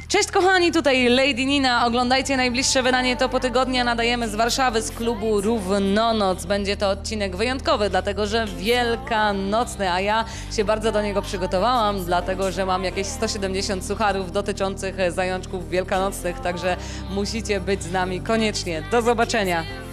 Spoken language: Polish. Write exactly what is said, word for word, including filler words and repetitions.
Cześć kochani, tutaj Lady Nina. Oglądajcie najbliższe wydanie Topo Tygodnia. Nadajemy z Warszawy, z klubu Równonoc. Będzie to odcinek wyjątkowy, dlatego że wielkanocny, a ja się bardzo do niego przygotowałam, dlatego że mam jakieś sto siedemdziesiąt sucharów dotyczących zajączków wielkanocnych, także musicie być z nami koniecznie. Do zobaczenia.